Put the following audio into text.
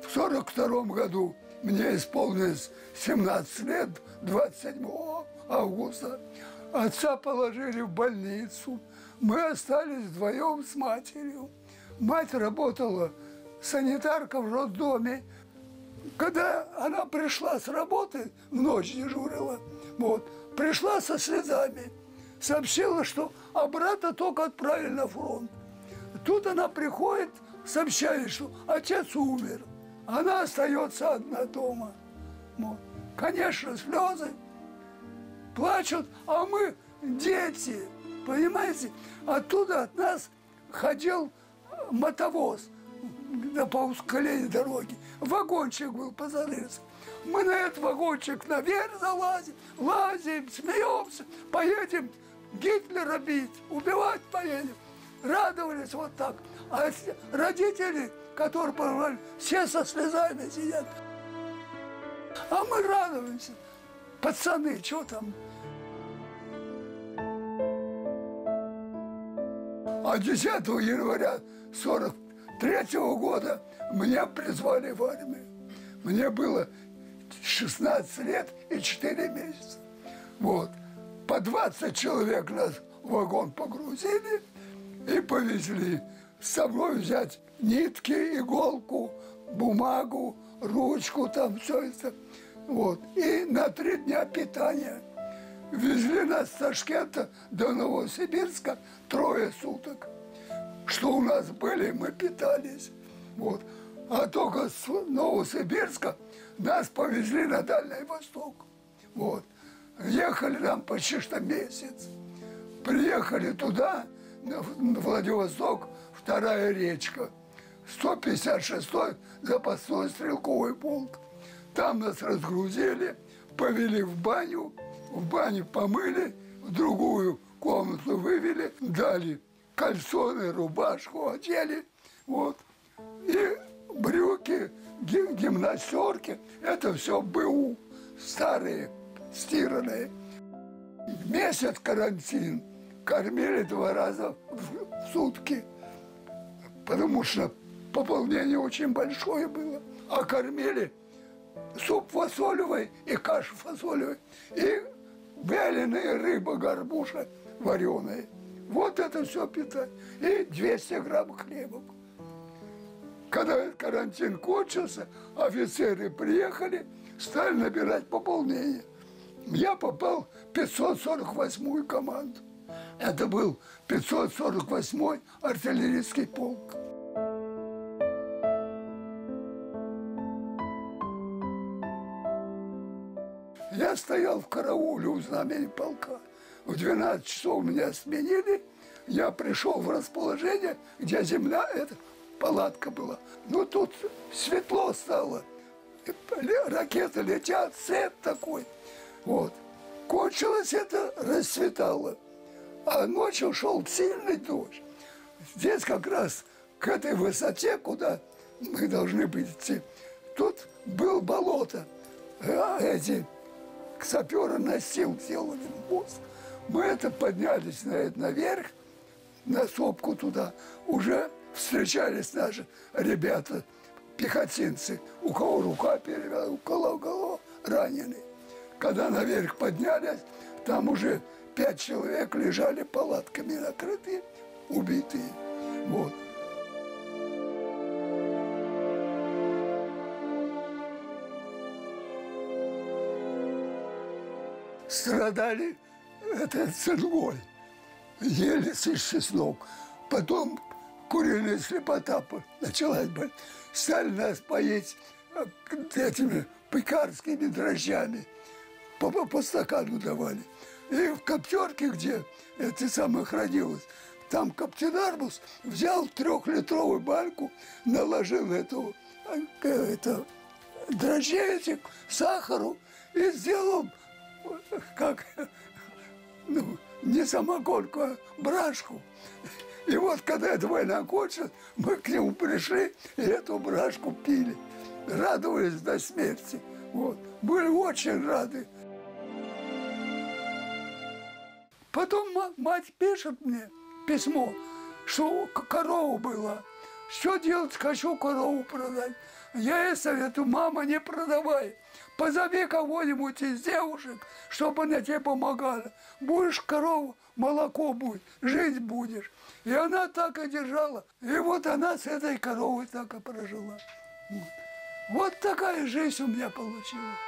В 1942 году мне исполнилось 17 лет, 27 августа. Отца положили в больницу. Мы остались вдвоем с матерью. Мать работала санитаркой в роддоме. Когда она пришла с работы, в ночь дежурила, вот, пришла со слезами, сообщила, что брата только отправили на фронт. Тут она приходит, сообщает, что отец умер. Она остается одна дома. Вот. Конечно, слезы, плачут, а мы дети, понимаете? Оттуда от нас ходил мотовоз по узкой дороги. Вагончик был позарылся. Мы на этот вагончик наверх залазим, лазим, смеемся, поедем Гитлера бить, убивать поедем. Радовались вот так. А родители, которые порвали, все со слезами сидят. А мы радуемся. Пацаны, что там? А 10 января 1943 года меня призвали в армию. Мне было 16 лет и 4 месяца. Вот. По 20 человек нас в вагон погрузили и повезли. С собой взять нитки, иголку, бумагу, ручку, там все это. Вот. И на 3 дня питания. Везли нас с Ташкента до Новосибирска 3 суток. Что у нас были, мы питались. Вот. А только с Новосибирска нас повезли на Дальний Восток. Вот. Ехали там почти что месяц. Приехали туда, на Владивосток, 2-я речка. 156-й запасной стрелковый полк. Там нас разгрузили, повели в баню помыли, в другую комнату вывели, дали кальсоны, рубашку одели, вот. И брюки, гимнастерки, это все БУ, старые, стиранные. Месяц карантин, кормили 2 раза в сутки, потому что пополнение очень большое было. А кормили суп фасолевый и кашу фасолевой, и вяленая рыба, горбуша вареная. Вот это все питание. И 200 грамм хлеба. Когда карантин кончился, офицеры приехали, стали набирать пополнение. Я попал в 548-ю команду. Это был 548-й артиллерийский полк. Я стоял в карауле у знамени полка. В 12 часов меня сменили. Я пришел в расположение, где земля, эта палатка была. Ну, тут светло стало. Ракеты летят, свет такой. Вот. Кончилось это, расцветало. А ночью шел сильный дождь. Здесь как раз к этой высоте, куда мы должны быть идти, тут было болото. А эти саперы настил делали мост. Мы это поднялись наверх, на сопку туда. Уже встречались наши ребята, пехотинцы, у кого рука перевела, у кого ранены. Когда наверх поднялись, там уже 5 человек лежали палатками накрытые, убитые. Вот. Страдали это цингой, ели с чеснок. Потом куриная слепота началась. Стали нас поить этими пекарскими дрожжами. По стакану давали. И в коптерке, где это самое хранилось, там каптенармус взял 3-литровую банку, наложил это дрожжей этих, сахару и сделал как, ну, не самогонку, а брашку. И вот когда эта война кончилась, мы к нему пришли и эту брашку пили. Радовались до смерти. Вот. Были очень рады. Потом мать пишет мне письмо, что корова была. Что делать? Хочу корову продать. Я ей советую: мама, не продавай. Позови кого-нибудь из девушек, чтобы она тебе помогала. Будешь корову, молоко будет, жить будешь. И она так и держала. И вот она с этой коровой так и прожила. Вот такая жизнь у меня получилась.